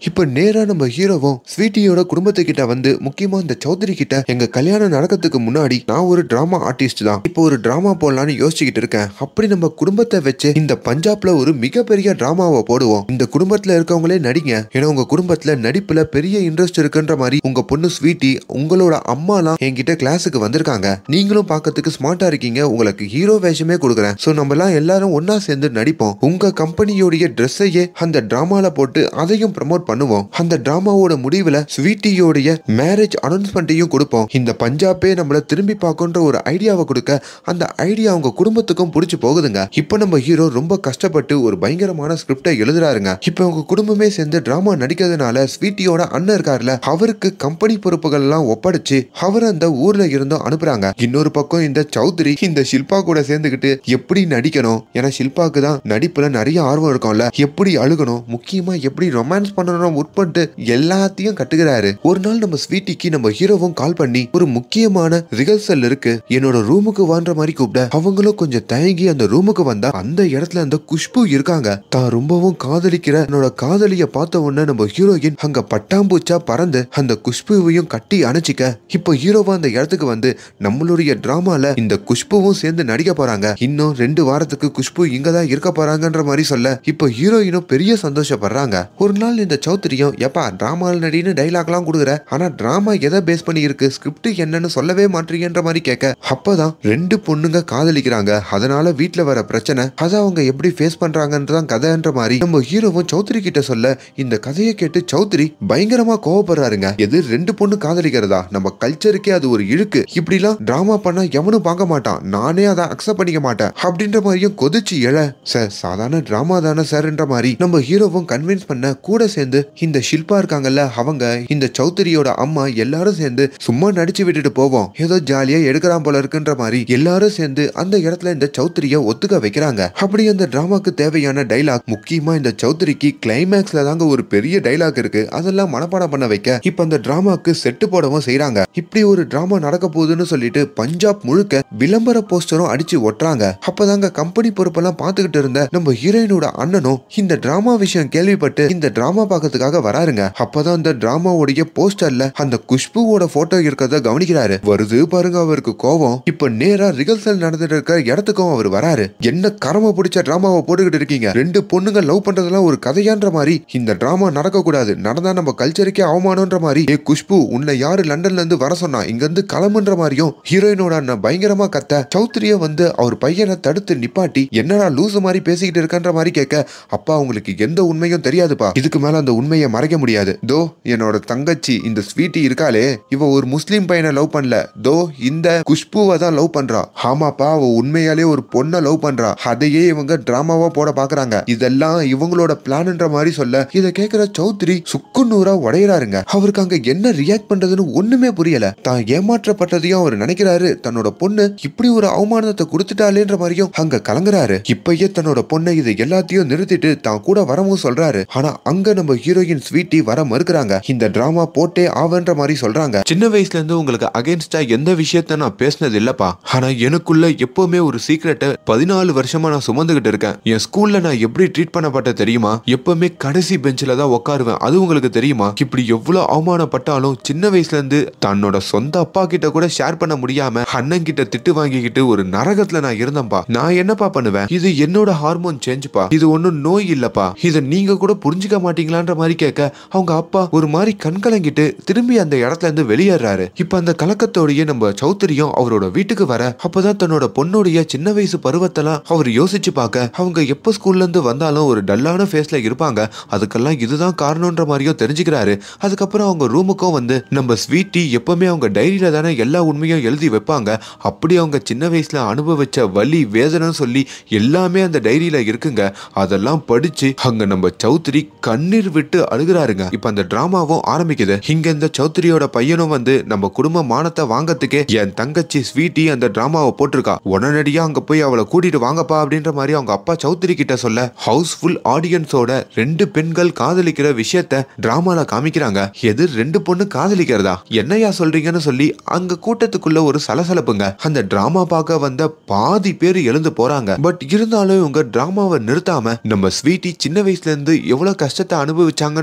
நேரா நம்ம ஹீரோவும் ஸ்வீட்டியோட குடும்பத்துக்கிட்ட வந்து முக்கியமா இந்த சௌத்ரி கிட்ட எங்க கல்யாணம் நடக்கிறதுக்கு முன்னாடி நான் ஒரு டிராமா ஆர்டிஸ்ட் தான், இப்போ ஒரு டிராமா போடலான்னு யோசிச்சுக்கிட்டு இருக்கேன். அப்படி நம்ம குடும்பத்தை வச்சு இந்த பஞ்சாப்ல ஒரு மிகப்பெரிய டிராமாவை போடுவோம். இந்த குடும்பத்துல இருக்கவங்களே நடிங்க, ஏன்னா உங்க குடும்பத்துல நடிப்புல பெரிய இன்ட்ரெஸ்ட் இருக்குன்ற மாதிரி உங்க பொண்ணு ஸ்வீட்டி உங்களோட அம்மாலாம் என்கிட்ட கிளாஸுக்கு வந்திருக்காங்க. நீங்களும் பார்க்கறதுக்கு ஸ்மார்ட்டா இருக்கீங்க, உங்களுக்கு ஹீரோ வேஷமே கொடுக்குறேன். சோ நம்ம எல்லாம் எல்லாரும் ஒன்னா சேர்ந்து நடிப்போம். உங்க கம்பெனியோடைய ட்ரெஸ்ஸையே அந்த டிராமால போட்டு அதையும் ப்ரமோட் பண்ணுவோம். அந்த டிராமாவோட முடிவுல ஸ்வீட்டியோடைய மேரேஜ் அனௌன்ஸ்மெண்ட்டையும் கொடுப்போம். இந்த பஞ்சாபே நம்மள திரும்பி பார்க்கன்ற ஒரு ஐடியாவை கொடுக்க அந்த ஐடியா அவங்க குடும்பத்துக்கும் பிடிச்சு போகுதுங்க. இப்போ நம்ம ஹீரோ ரொம்ப கஷ்டப்பட்டு ஒரு பயங்கரமான ஸ்கிரிப்டை எழுதுறாருங்க. இப்போ உங்க குடும்பமே சேர்ந்து டிராமா நடிக்கிறதுனால ஸ்வீட்டியோட அண்ணன் இருக்காருல, அவருக்கு கம்பெனி பொறுப்புகள் எல்லாம் ஒப்படைச்சு அவர் அந்த ஊர்ல இருந்தும் அனுப்புறாங்க. இன்னொரு பக்கம் இந்த சௌத்ரி இந்த ஷில்பா கூட சேர்ந்துக்கிட்டு எப்படி நடிக்கணும், ஏன்னா ஷில்பாக்கு தான் நடிப்புல நிறைய ஆர்வம் இருக்கும்ல, எப்படி அழுகணும், முக்கியமா எப்படி ரொமான்ஸ் பண்ணணும் உட்பட்டு எல்லாத்தையும் கட்டுக்கிறாரு. ஒரு நாள் நம்ம ஸ்வீட்டிக்கு நம்ம ஹீரோவும் கால் பண்ணி ஒரு முக்கியமான ரிஹர்சல் இருக்கு, என்னோட ரூமுக்கு வான்ற மாதிரி கூப்பிட அவங்களும் கொஞ்சம் தயங்கி அந்த ரூமுக்கு வந்தா அந்த இடத்துல அந்த குஷ்பு இருக்காங்க. தான் ரொம்பவும் காதலிக்கிற என்னோட காதலிய பார்த்த உடனே நம்ம ஹீரோயின் அங்க பட்டாம்பூச்சா பறந்து அந்த குஷ்புவையும் கட்டி அணைச்சிக்க இப்போ ஹீரோவா அந்த இடத்துக்கு வந்து நம்மளுடைய டிராமால இந்த குஷ்புவும் சேர்ந்து நடிக்க போறாங்க. இன்னும் 2 வாரத்துக்கு குஷ்பு இங்கதான் இருக்க போறாங்கன்ற மாதிரி சொல்ல இப்போ ஹீரோயினும் பெரிய சந்தோஷப்படுறாங்க. ஒரு நாள் இந்த சௌத்ரியும் எப்பா டிராமால நடின்னு டைலாக்லாம் கொடுக்குற, ஆனா டிராமா எதை பேஸ் பண்ணி இருக்கு, ஸ்கிரிப்ட் என்னன்னு சொல்லவே மாட்டீங்கன்ற மாதிரி கேட்க அப்பதான் 2 பொண்ணுங்க காதலிக்கிறாங்க, அதனால வீட்டுல வர பிரச்சனை அதை அவங்க எப்படி ஃபேஸ் பண்றாங்கன்றதான் கதைன்ற மாதிரி நம்ம ஹீரோவும் சௌத்ரி கிட்ட சொல்ல இந்த கதையை கேட்டு சௌத்ரி பயங்கரமா கோவப்படுறாருங்க. எது 2 பொண்ணு காதலிக்கிறதா, நம்ம கல்ச்சருக்கே அது ஒரு இழுக்கு, இப்படிலாம் டிராமா பண்ணா எவனும் பார்க்க மாட்டான், நானே அதை அக்செப்ட் பண்ணிக்க மாட்டேன் அப்படின்ற மாதிரியும் கொதிச்சு எழ சார் சாதாரண டிராமா தானே சார்ன்ற மாதிரி நம்ம ஹீரோவும் கன்வின்ஸ் பண்ண கூட சேர்ந்து இந்த ஷில்பா இருக்காங்கல்ல அவங்க இந்த சௌத்ரியோட அம்மா எல்லாரும் சேர்ந்து சும்மா நடிச்சு விட்டுட்டு போவோம், ஏதோ ஜாலியா எடுக்கிறான் போல இருக்குன்ற மாதிரி எல்லாரும் சேர்ந்து அந்த இடத்துல இந்த சௌத்ரிய ஒத்துக்க வைக்கிறாங்க. அப்படி அந்த டிராமாக்கு தேவையான டைலாக் முக்கியமா இந்த சௌத்ரிக்கு கிளைமேக்ஸ்ல தாங்க ஒரு பெரிய டைலாக் இருக்கு, அதெல்லாம் மனப்பாடம் பண்ண வைக்க இப்ப அந்த டிராமாக்கு செட்டு போடவும் செய்யறாங்க. இப்படி ஒரு டிராமா நடக்க போகுதுன்னு சொல்லிட்டு பஞ்சாப் முழுக்க விளம்பர போஸ்டரும் அடிச்சு ஒட்டுறாங்க. அப்பதாங்க கம்பெனி பொறுப்பெல்லாம் பார்த்துக்கிட்டு இருந்த நம்ம ஹீரோயினோட அண்ணனும் இந்த டிராமா விஷயம் கேள்விப்பட்டு இந்த டிராமா பார்க்கறதுக்காக வராருங்க. அப்பதான் அந்த டிராமாவுடைய போஸ்டர்ல அந்த குஷ்புவோட போட்டோ இருக்கிறத கவனிக்கிறாரு. வருது பாருங்க அவருக்கு கோவம். இப்ப நேரா ரிஹர்சல் நடந்துட்டு இருக்க இடத்துக்கும் அவர் வராரு. என்ன கரம பிடிச்ச டிராமாவை போட்டுக்கிட்டு இருக்கீங்க, 2 பொண்ணுங்க லவ் பண்றதெல்லாம் ஒரு கதையான்ற மாதிரி இந்த டிராமா நடக்க கூடாது, நடந்தா நம்ம கல்ச்சருக்கே அவமானம்ன்ற மாதிரி ஏ குஷ்பு உன்னை யாரு லண்டன்ல இருந்து வர சொன்னா, இங்க இருந்து கிளம்புன்ற மாதிரியும் ஹீரோயினோட அண்ணன் பயங்கரமா கத்த சௌத்ரிய வந்து அவர் பையனை தடுத்து நிப்பாட்டி என்னடா லூசு மாதிரி பேசிக்கிட்டு இருக்கன்ற மாதிரி கேட்க அப்பா உங்களுக்கு எந்த உண்மையும் தெரியாதுப்பா, இதுக்கு மேல அந்த உண்மையை மறைக்க முடியாது, தோ என்னோட தங்கச்சி இந்த ஸ்வீட்டி இருக்காளே இவ ஒரு முஸ்லீம் பையனை லவ் பண்ணல, தோ இந்த குஷ்புவை தான் லவ் பண்றா, ஆமாப்பா அவ உண்மையாலே ஒரு பொண்ணை லவ் பண்றா, அதையே இவங்க டிராமாவா போட பாக்குறாங்க, இதெல்லாம் இவங்களோட பிளான்ன்ற மாதிரி சொல்ல இதை கேட்கிற சௌத்ரி சுக்கு நூறா உடையறாருங்க. அவருக்கு அங்க என்ன ரியாக்ட் பண்றதுன்னு ஒண்ணுமே புரியல. தான் ஏமாற்றப்பட்டதையும் அவர் நினைக்கிறாரு, தன்னோட பொண்ணு இப்படி ஒரு அவமானத்தை கொடுத்துட்டாலேன்ற மாதிரியும் அங்க கலங்குறாரு. இப்பயே தன்னோட பொண்ணை இதை எல்லாத்தையும் நிறுத்திட்டு தான் கூட வரவும் சொல்றாரு. ஆனா அங்க நம்ம ஹீரோயின் ஸ்வீட்டி வர மறுக்கிறாங்க. இந்த டிராமா போட்டே ஆவன்ற மாதிரி சொல்றாங்க. சின்ன வயசுல இருந்து உங்களுக்கு அகைன்ஸ்டா எந்த விஷயத்த நான் பேசினது இல்லப்பா, ஆனா எனக்குள்ள எப்பவுமே ஒரு சீக்ரெட்டை 14 வருஷமா நான் சுமந்துகிட்டு இருக்கேன். என் ஸ்கூல்ல நான் எப்படி ட்ரீட் பண்ணப்பட்ட தெரியுமா, எப்பவுமே கடைசி பெஞ்சில தான் உட்காருவேன், அது உங்களுக்கு தெரியுமா, இப்படி எவ்வளவு அவமானப்பட்டாலும் சின்ன வயசுல இருந்து தன்னோட சொந்த அப்பா கிட்ட கூட ஷேர் பண்ண முடியாம அண்ணன் கிட்ட திட்டு வாங்கிக்கிட்டு ஒரு நரகத்துல நான் இருந்தேன்ப்பா, நான் என்னப்பா பண்ணுவேன், இது என்னோட ஹார்மோன் சேஞ்ச்பா, இது ஒன்னும் நோய் இல்லப்பா, இத நீங்க கூட புரிஞ்சுக்க மாட்டீங்களான்ற மாதிரி கேட்க அவங்க அப்பா ஒரு மாதிரி கண்கலங்கிட்டு திரும்பி அந்த இடத்துல இருந்து வெளியேறாரு. இப்ப அந்த கலக்கத்தோடய நம்ம சௌத்ரியும் அவரோட வீட்டுக்கு வர அப்பதான் தன்னோட பொண்ணுடைய சின்ன வயசு பருவத்தெல்லாம் அவர் யோசிச்சு பார்க்க அவங்க எப்ப ஸ்கூல்ல இருந்து வந்தாலும் ஒரு டல்லான ஃபேஸ்ல இருப்பாங்க, அதுக்கெல்லாம் இதுதான் காரணம்ன்ற மாதிரியும் தெரிஞ்சுக்கிறாரு. அதுக்கப்புறம் அவங்க ரூமுக்கும் வந்து நம்ம ஸ்வீட்டி எப்பவுமே அவங்க டைரியில தானே எல்லா உண்மையும் எழுதி வைப்பாங்க, அப்படி அவங்க சின்ன வயசுல அனுபவிச்ச வலி வேதனை சொல்லி எல்லாமே அந்த டைரியில இருக்குங்க, அதெல்லாம் படிச்சு அங்க நம்ம சௌத்ரி கண்ணீர் விட்டு அழுகிறாருங்க. இப்ப அந்த டிராமாவும் ஆரம்பிக்குது. இங்க இந்த சௌத்ரியோட பையனும் வந்து நம்ம குடும்ப மானத்தை வாங்கறதுக்கே என் தங்கச்சி ஸ்வீட்டி அந்த டிராமாவை போட்டிருக்கா, உடனடியா அங்க போய் அவளை கூட்டிட்டு வாங்கப்பா அப்படின்ற மாதிரி அவங்க அப்பா சௌத்ரி கிட்ட சொல்ல ஹவுஸ்ஃபுல் ஆடியன்ஸோட 2 பெண்கள் காதலிக்கிற விஷயத்த டிராமால காமிக்கிறாங்க. எது 2 பொண்ணு காதலிக்கிறதா, என்னையா சொல்றீங்கன்னு சொல்லி அங்க கூட்டத்துக்குள்ள ஒரு சலசலப்புங்க. அந்த டிராமா பார்க்க வந்த பாதி பேர் எழுந்து போறாங்க. பட் இருந்தாலும் இவங்க டிராமாவை நிறுத்தாம நம்ம ஸ்வீட்டி சின்ன வயசுல இருந்து எவ்வளவு கஷ்டத்தை அனுபவிச்சாங்கன்ற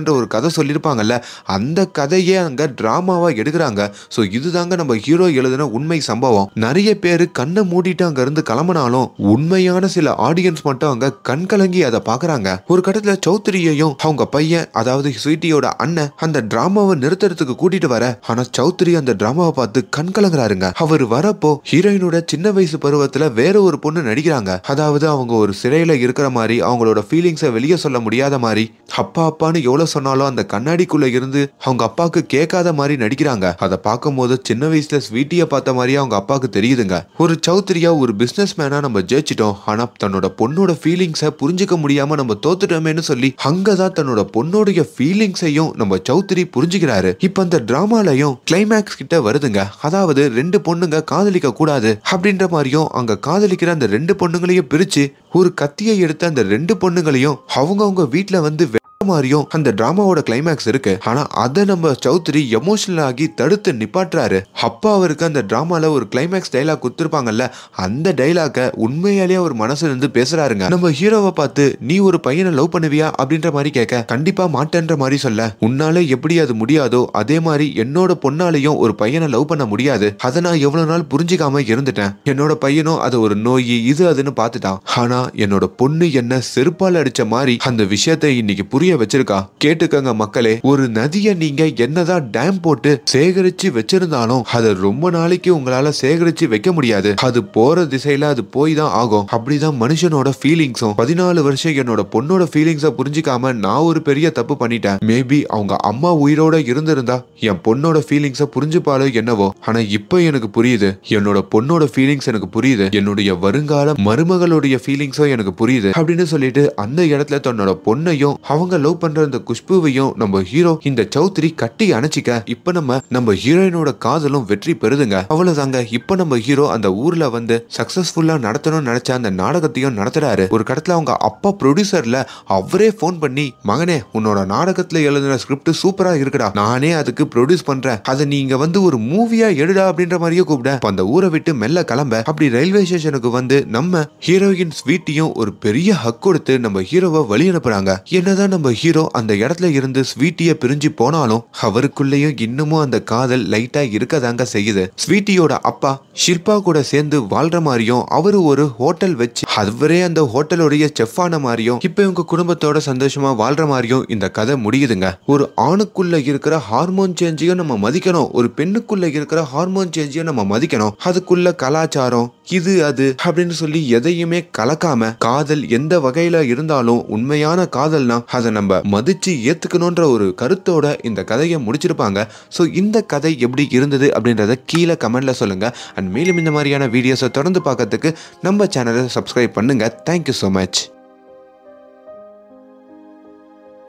அப்படின்ற ஒரு கதை சொல்லியிருப்பாங்கல்ல, அந்த கதையே அங்க டிராமாவா எடுக்கிறாங்க. ஸோ இதுதாங்க நம்ம ஹீரோ எழுதின உண்மை சம்பவம். நிறைய பேர் கண்ணை மூடிட்டு அங்க இருந்து கிளம்பினாலும் உண்மையான சில ஆடியன்ஸ் மட்டும் அங்க கண் கலங்கி அதை பாக்குறாங்க. ஒரு கட்டத்துல சௌத்ரியையும் அவங்க பையன், அதாவது ஸ்வீட்டியோட அண்ணன், அந்த டிராமாவை நிறுத்துறதுக்கு கூட்டிட்டு வர, ஆனா சௌத்ரி அந்த டிராமாவை பார்த்து கண் கலங்குறாருங்க. அவர் வரப்போ ஹீரோயினோட சின்ன வயசு பருவத்துல வேற ஒரு பொண்ணு நடிக்கிறாங்க. அதாவது அவங்க ஒரு சிறையில இருக்கிற மாதிரி, அவங்களோட ஃபீலிங்ஸை வெளியே சொல்ல முடியாத மாதிரி, அப்பா அப்பான்னு எவ்வளவு சொன்னாலும் அந்த கண்ணாடிக்குள்ள இருந்து அவங்க அப்பாவுக்கு கேட்காத மாதிரி நடிக்கிறாங்க. அதை பார்க்கும்போது சின்ன வயசுல ஸ்வீட்டிய பார்த்த மாதிரியே அவங்க அப்பாவுக்கு தெரியுதுங்க. ஒரு சௌத்ரியா ஒரு பிசினஸ் மேனா நம்ம ஜெயிச்சிட்டோம், ஆனா தன்னோட பொண்ணோட ஃபீலிங்ஸை புரிஞ்சுக்க முடியாம நம்ம தோத்துட்டோமேன்னு சொல்லி அங்கதான் தன்னோட பொண்ணோடைய ஃபீலிங்ஸையும் நம்ம சௌத்ரி புரிஞ்சுக்கிறாரு. இப்ப அந்த டிராமாலையும் கிளைமேக்ஸ் கிட்ட வருதுங்க. அதாவது ரெண்டு பொண்ணுங்க காதலிக்க கூடாது அப்படின்ற மாதிரியும், அங்க காதலிக்கிற அந்த ரெண்டு பொண்ணுங்களையும் பிரிச்சு ஒரு கத்தியை எடுத்து அந்த ரெண்டு பொண்ணுங்களையும் அவங்க வீட்டுல வந்து மாதிரியும் அந்த டிராமாவோட கிளைமேக்ஸ் இருக்கு. ஆனா அதை நம்ம சௌத்ரி எமோஷனல் ஆகி தடுத்து நிப்பாட்டுறாரு. அப்பா அவருக்கு அந்த டிராமால ஒரு கிளைமேக்ஸ் டைலாக் கொடுத்திருப்பாங்கல்ல, அந்த டைலாக உண்மையாலேயே ஒரு மனசுல இருந்து பேசுறாருங்க. நம்ம ஹீரோவை பார்த்து நீ ஒரு பையனை லவ் பண்ணுவியா அப்படின்ற மாதிரி கேட்க, கண்டிப்பா மாட்டேன்ற மாதிரி சொல்ல, உன்னால எப்படி அது முடியாதோ அதே மாதிரி என்னோட பொண்ணாலையும் ஒரு பையனை லவ் பண்ண முடியாது. அதை நான் எவ்வளவு நாள் புரிஞ்சுக்காம இருந்துட்டேன். என்னோட பையனும் அது ஒரு நோய் இது அதுன்னு பார்த்துட்டான். ஆனா என்னோட பொண்ணு என்ன செருப்பால் அடிச்ச மாதிரி அந்த விஷயத்தை இன்னைக்கு புரிய வச்சிருக்கா. கேட்டுக்கங்க மக்களே, ஒரு நதியை நீங்க என்னதான் டேம் போட்டு சேகரிச்சு வச்சிருந்தாலும் அதை ரொம்ப நாளைக்கு உங்களால சேகரிச்சு வைக்க முடியாது. அது போற திசையில அது போய் தான் ஆகும். அப்படிதான் மனுஷனோட ஃபீலிங்ஸும். 14 வருஷம் என்னோட பொண்ணோட ஃபீலிங்ஸை புரிஞ்சுக்காம நான் ஒரு பெரிய தப்பு பண்ணிட்டேன். மேபி அவங்க அம்மா உயிரோட இருந்திருந்தா என் பொண்ணோட ஃபீலிங்ஸை புரிஞ்சுப்பாலோ என்னவோ. ஆனா இப்ப எனக்கு புரியுது, என்னோட பொண்ணோட ஃபீலிங்ஸ் எனக்கு புரியுது, என்னுடைய வருங்கால மருமகளுடைய ஃபீலிங்ஸும் எனக்கு புரியுது அப்படின்னு சொல்லிட்டு அந்த இடத்துல தன்னோட பொண்ணையும் அவங்க லவ் பண்ற அந்த குஷ்புவையும் நம்ம ஹீரோ இந்த சௌத்ரி கட்டி அணைச்சிக்க, இப்ப நம்ம ஹீரோயினோட காதலும் வெற்றி பெறுதுங்க. அவ்வளவுதாங்க. இப்ப நம்ம ஹீரோ அந்த ஊர்ல வந்து சக்சஸ்ஃபுல்லா நடத்தணும்னு நினைச்ச அந்த நாடகத்தையும் நடத்துறாரு. ஒரு கடத்துல அவங்க அப்பா ப்ரொடியூசர்ல அவரே போன் பண்ணி, மகனே உன்னோட நாடகத்துல எழுதின ஸ்கிரிப்ட் சூப்பரா இருக்குடா, நானே அதுக்கு ப்ரொடியூஸ் பண்றேன், அதை நீங்க வந்து ஒரு மூவியா எடுடா அப்படின்ற மாதிரியே கூப்பிட, அந்த ஊரை விட்டு மெல்ல கிளம்ப அப்படி ரயில்வே ஸ்டேஷனுக்கு வந்து நம்ம ஹீரோயின் ஸ்வீட்டியும் ஒரு பெரிய ஹக் கொடுத்து நம்ம ஹீரோவை வழி அனுப்புறாங்க. என்னதான் நம்ம ஹீரோ அந்த இடத்துல இருந்து ஸ்வீட்டிய பிரிஞ்சு போனாலும் அவருக்குள்ளேயும் இன்னமும் அந்த காதல் லைட்டா இருக்கதாங்க செய்யுது. ஸ்வீட்டியோட அப்பா ஷில்பா கூட சேர்ந்து வாழ்ற மாதிரியும், அவரு ஒரு ஹோட்டல் வச்சு அவரே அந்த ஹோட்டலுடைய செஃப் ஆன மாதிரியும், இப்ப இவங்க குடும்பத்தோட சந்தோஷமா வாழ்ற மாதிரியும் இந்த கதை முடியுதுங்க. ஒரு ஆணுக்குள்ள இருக்கிற ஹார்மோன் சேஞ்சையும் நம்ம மதிக்கணும், ஒரு பெண்ணுக்குள்ள இருக்கிற ஹார்மோன் சேஞ்சையும் நம்ம மதிக்கணும். அதுக்குள்ள கலாச்சாரம் இது அது அப்படின்னு சொல்லி எதையுமே கலக்காம, காதல் எந்த வகையில இருந்தாலும் உண்மையான காதல்னா அதை நம்ம மதிச்சு ஏத்துக்கணும்ன்ற ஒரு கருத்தோட இந்த கதையை முடிச்சிருப்பாங்க. ஸோ இந்த கதை எப்படி இருந்தது அப்படின்றத கீழே கமெண்ட்ல சொல்லுங்க. அண்ட் மேலும் இந்த மாதிரியான வீடியோஸை தொடர்ந்து பார்க்கறதுக்கு நம்ம சேனலை சப்ஸ்கிரைப் பண்ணுங்க. Thank you so much.